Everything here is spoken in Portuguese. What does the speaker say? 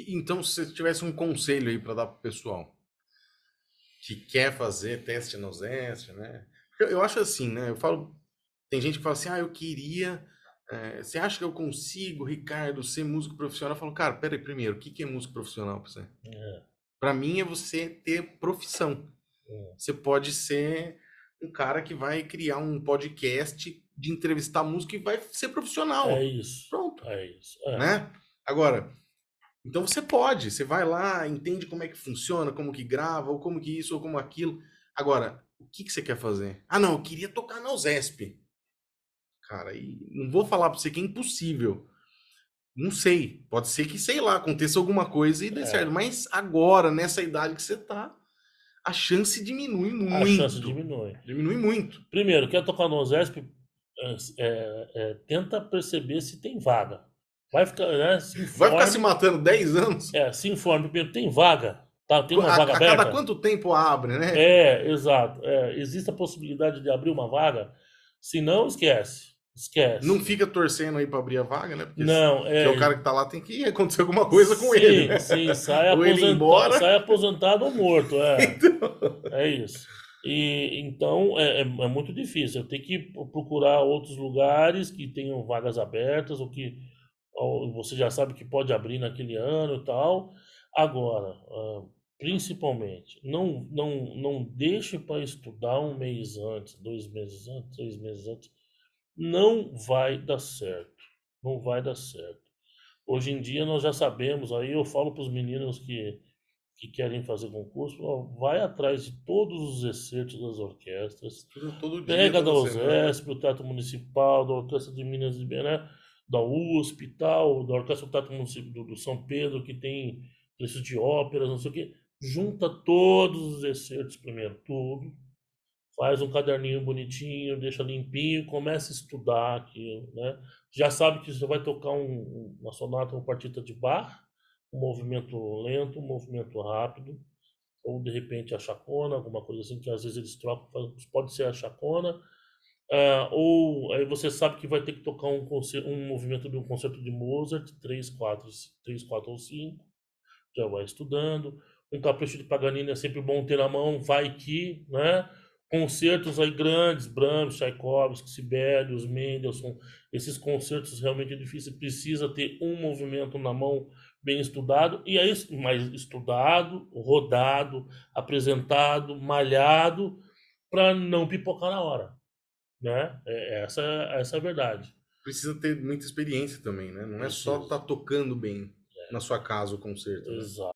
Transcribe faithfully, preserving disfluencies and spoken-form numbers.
E, então, se você tivesse um conselho aí para dar pro pessoal que quer fazer teste no Zesp, né? Eu, eu acho assim, né? Eu falo, tem gente que fala assim, ah, eu queria. É, você acha que eu consigo, Ricardo, ser músico profissional? Eu falo, cara, peraí, primeiro, o que que é músico profissional pra você? É, Para mim é você ter profissão. é, Você pode ser um cara que vai criar um podcast de entrevistar músico e vai ser é profissional. isso. Pronto, É isso. É, né? Agora, então você pode, você vai lá, entende como é que funciona, como que grava, ou como que isso, ou como aquilo. Agora, o que que você quer fazer? Ah, não, eu queria tocar na USESP. Cara, e não vou falar para você que é impossível. Não sei. Pode ser que, sei lá, aconteça alguma coisa e dê certo. é. Mas agora, nessa idade que você tá, a chance diminui A chance muito. diminui. Diminui muito. Primeiro, quer tocar no Zesp, é, é, é, tenta perceber se tem vaga. Vai ficar, né? Se Vai ficar se informe. matando dez anos? É, se informe. Primeiro, tem vaga? Tá, tem uma A, vaga a cada aberta? quanto tempo abre, né? É, exato. É, existe a possibilidade de abrir uma vaga? Se não, esquece. Não Esquece. fica torcendo aí para abrir a vaga, né? Porque, Não, porque o é. cara que tá lá tem que acontecer alguma coisa com ele, Sim, né? sim, sai Ou ele ir aposentado, embora. sai aposentado ou morto, é. Então, É isso. E então é, é, é muito difícil. Eu tenho que procurar outros lugares que tenham vagas abertas ou que ou você já sabe que pode abrir naquele ano e tal. Agora, ah, principalmente, não não não deixe para estudar um mês antes, dois meses antes, três meses antes. Não vai dar certo. Não vai dar certo. Hoje em dia nós já sabemos, aí eu falo para os meninos que que querem fazer concurso, ó, vai atrás de todos os excertos das orquestras, tudo, todo dia, pega da toda semana. USESP, o Teatro Municipal, da Orquestra de Minas de Bené, da U S P e tal, da Orquestra do Teatro Municipal do, do São Pedro, que tem trechos de óperas, não sei o quê. Junta todos os excertos primeiro, tudo, faz um caderninho bonitinho, deixa limpinho, começa a estudar aquilo, né? Já sabe que você vai tocar um, uma sonata ou partita de Bach, um movimento lento, um movimento rápido, ou de repente a chacona, alguma coisa assim, que às vezes eles trocam, pode ser a chacona, ah, ou aí você sabe que vai ter que tocar um, concerto, um movimento de um concerto de Mozart, três quatro três quatro ou cinco já vai estudando. Um capricho de Paganini é sempre bom ter na mão, vai que, né? Concertos aí grandes, Brahms, Tchaikovsky, Sibelius, Mendelssohn, esses concertos realmente difíceis, precisa ter um movimento na mão bem estudado, e aí, mais estudado, rodado, apresentado, malhado, para não pipocar na hora, né? É, essa, essa é a verdade. Precisa ter muita experiência também, né? Não é só estar Precisa. tocando bem na sua casa o concerto, né? Exato.